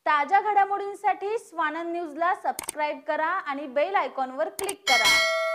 ताज्या घडामोडींसाठी स्वानंद न्यूजला सबस्क्राइब करा आणि बेल आयकॉनवर क्लिक करा।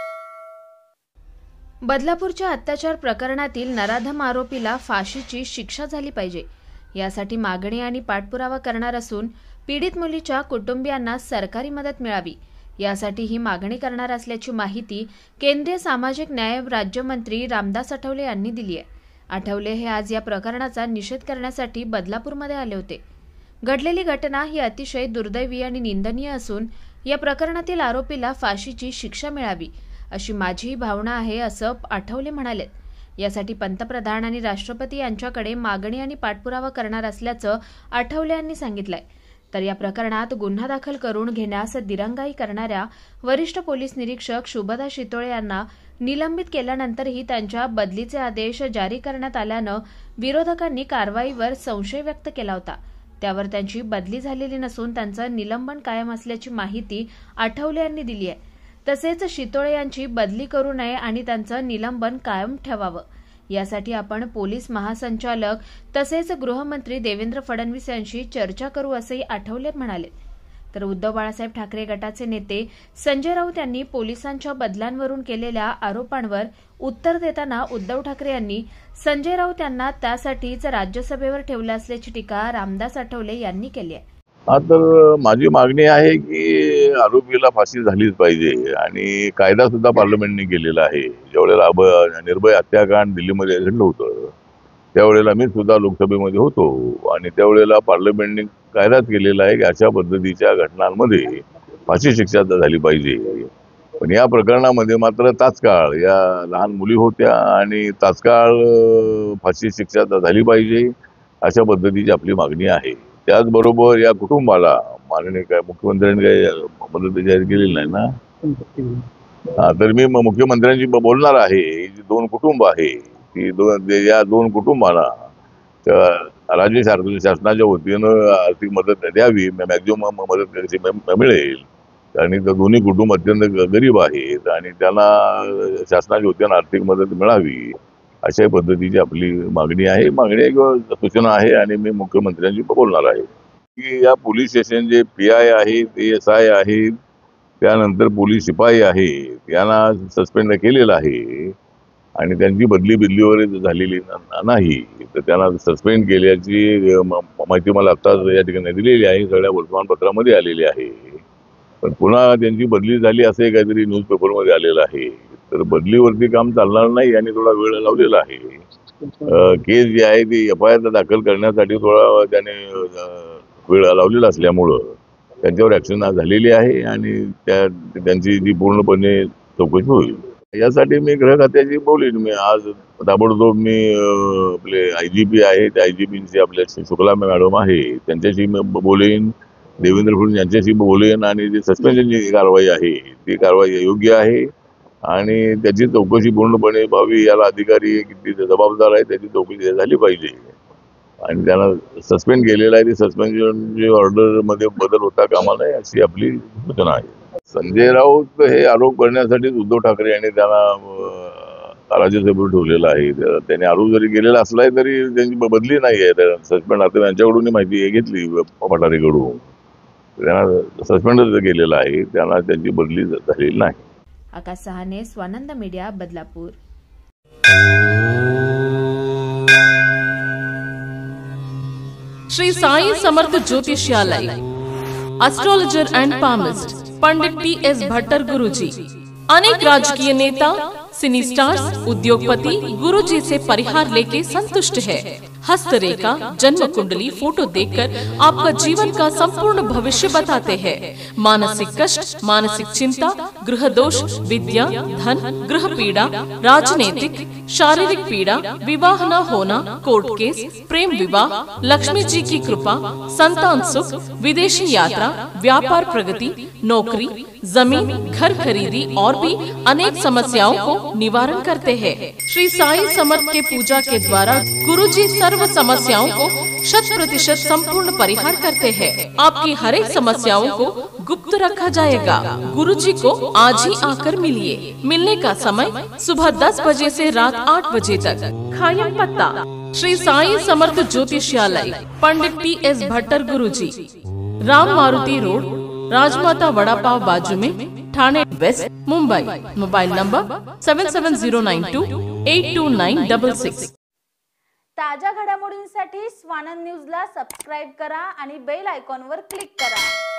बदलापूरच्या अत्याचार प्रकरणातील नराधम आरोपीला फाशीची शिक्षा झाली पाहिजे, यासाठी मागणी आणि पाठपुरावा करणार असून पीडित मुलीच्या कुटुंबियांना सरकारी मदत मिळावी यासाठी ही मागणी करणार असल्याची माहिती केंद्रीय सामाजिक न्याय राज्यमंत्री रामदास आठवले यांनी दिली आहे। आठवले हे आज या प्रकरणाचा निषेध करण्यासाठी बदलापूरमध्ये आले होते। घडलेली घटना ही अतिशय दुर्दैवी आणि निंदनीय असून या प्रकरणातील आरोपीला फाशीची शिक्षा मिळावी अशी माझी भावना आहे असं आठवले म्हणाले। यासाठी पंतप्रधान आणि राष्ट्रपती यांच्याकडे मागणी आणि पाठपुरावा करणार असल्याचं आठवले यांनी सांगितलंय। तर या प्रकरणात गुन्हा दाखल करून घेण्यास दिरंगाई करणाऱ्या वरिष्ठ पोलीस निरीक्षक शुभदा शितोळे यांना निलंबित केल्यानंतरही त्यांच्या बदलीचे आदेश जारी करण्यात आल्यानं विरोधकांनी कारवाईवर संशय व्यक्त केला होता। त्यावर त्यांची बदली झालेली नसून त्यांचं निलंबन कायम असल्याची माहिती आठवले यांनी दिली आहे। तसेच शितोळे यांची बदली करू नये आणि त्यांचं निलंबन कायम ठेवावं यासाठी आपण पोलीस महासंचालक तसेच गृहमंत्री देवेंद्र फडणवीस यांशी चर्चा करू असंही आठवले म्हणाले। तर उद्धव बाळासाहेब ठाकरे गटाचे नेते संजय राऊत यांनी पोलिसांच्या बदलांवरून केलेल्या आरोपांवर उत्तर देताना उद्धव ठाकरे यांनी संजय राऊत यांना त्यासाठीच राज्यसभेवर ठेवलं असल्याची टीका रामदास आठवले यांनी केली आहे। तर माझी मागणी आहे की आरोपीला फाशी झालीच पाहिजे आणि कायदा सुद्धा पार्लमेंटने केलेला आहे। ज्यावेळेला निर्भय हत्याकांड दिल्लीमध्ये घडलं होतं त्यावेळेला मी सुद्धा लोकसभेमध्ये होतो आणि त्यावेळेला पार्लमेंटने कायदाच केलेला आहे की अशा पद्धतीच्या घटनांमध्ये फाशी शिक्षा झाली पाहिजे। पण या प्रकरणामध्ये मात्र तात्काळ या लहान मुली होत्या आणि तात्काळ फाशी शिक्षा झाली पाहिजे अशा पद्धतीची आपली मागणी आहे। त्याचबरोबर या कुटुंबाला माननीय मुख्यमंत्र्यांनी काही मदत जाहीर केलेली नाही ना, तर मी मुख्यमंत्र्यांशी बोलणार आहे। जी दोन कुटुंब आहे ती या दोन कुटुंबांना राज्य शासनाच्या वतीनं आर्थिक मदत द्यावी, मॅक्झिमम मदत मिळेल आणि दोन्ही कुटुंब अत्यंत गरीब आहेत आणि त्यांना शासनाच्या वतीनं आर्थिक मदत मिळावी अशा पद्धतीची आपली मागणी आहे किंवा सूचना आहे आणि मी मुख्यमंत्र्यांशी बोलणार आहे की या पोलीस स्टेशन जे PI आहेत ASI आहेत त्यानंतर पोलीस शिपाई आहेत यांना सस्पेंड केलेलं आहे आणि त्यांची बदलीवर झालेली नाही, तर त्यांना सस्पेंड केल्याची माहिती मला आत्ताच या ठिकाणी दिलेली आहे, सगळ्या वर्तमानपत्रामध्ये आलेली आहे। पण पुन्हा त्यांची बदली झाली असे काहीतरी न्यूजपेपरमध्ये आलेलं आहे, तर बदलीवरती काम चालणार नाही आणि थोडा वेळ लावलेला आहे। केस जी आहे ती FIR दाखल करण्यासाठी थोडा त्याने वेळ लावलेला असल्यामुळं त्यांच्यावर ॲक्शन झालेली आहे आणि त्यांची जी पूर्णपणे चौकशी होईल यासाठी मी गृह खात्याशी बोलेन। मी आज ताबडतोब मी आपले IGP आहेत, IGPची आपल्या शुक्ला मॅडम आहे त्यांच्याशी मी बोलेन, देवेंद्र फडणवीस यांच्याशी बोलेन आणि जी सस्पेन्शनची कारवाई आहे ती कारवाई योग्य आहे आणि त्याची चौकशी पूर्णपणे व्हावी। याला अधिकारी किती जबाबदार आहे त्याची चौकशी झाली पाहिजे आणि त्यांना सस्पेंड केलेलं आहे, ती सस्पेन्शनची ऑर्डरमध्ये बदल होता कामा नये अशी आपली सूचना आहे। संजय राऊत हे आरोप करण्यासाठी उद्धव ठाकरे यांनी त्यांना राज्यसभेवर ठेवलेलं आहे। त्यांनी आरोप जरी केलेला असला तरी त्यांची बदली नाही आहे, सस्पेंड आता यांच्याकडून माहिती घेतली पठारेकडून, त्यांना सस्पेंड केलेलं आहे, त्यांना त्यांची बदली झालेली नाही। Akash Sahane, Swanand media, Badlapur. Shri Sai Samarth Jyotishalaya, astrologer and palmist Pandit TS Bhattar Guruji. अनेक राजकीय नेता, सिनी स्टार्स, उद्योगपति गुरुजी से परिहार लेके संतुष्ट है। हस्तरेखा, जन्म कुंडली, फोटो देखकर आपका जीवन का संपूर्ण भविष्य बताते हैं। मानसिक कष्ट, मानसिक चिंता, गृह दोष, विद्या, धन, गृह पीड़ा, राजनीतिक, शारीरिक पीड़ा, विवाह न होना, कोर्ट केस, प्रेम विवाह, लक्ष्मी जी की कृपा, संतान सुख, विदेशी यात्रा, व्यापार प्रगति, नौकरी, जमीन, घर खरीदी और भी अनेक समस्याओं को निवारण करते हैं। श्री साई समर्थ के पूजा के द्वारा गुरुजी सर्व समस्याओं को 100% संपूर्ण परिहार करते हैं। आपकी हर एक समस्याओं को गुप्त रखा जाएगा। गुरुजी को आज ही आकर मिलिए। मिलने का समय सुबह 10 बजे से रात 8 बजे तक। खायम पत्ता श्री साई समर्थ ज्योतिषालय, पंडित TS भट्टर गुरुजी। राम मारुति रोड, राजमाता वड़ा पाव बाजू में, Thane west, Mumbai. Mobile number 7709282966। ताज्या घडामोडींसाठी स्वानंद न्यूजला सबस्क्राईब करा आणि बेल आयकॉनवर क्लिक करा।